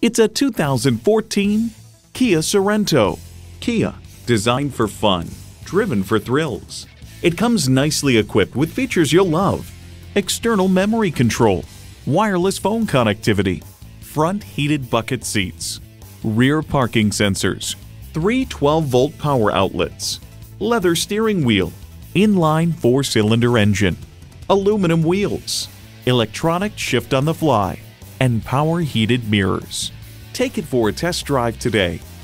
It's a 2014 Kia Sorento. Kia, designed for fun, driven for thrills. It comes nicely equipped with features you'll love: external memory control, wireless phone connectivity, front heated bucket seats, rear parking sensors, 3 12-volt power outlets, leather steering wheel, inline 4-cylinder engine, aluminum wheels, electronic shift on the fly, and power heated mirrors. Take it for a test drive today.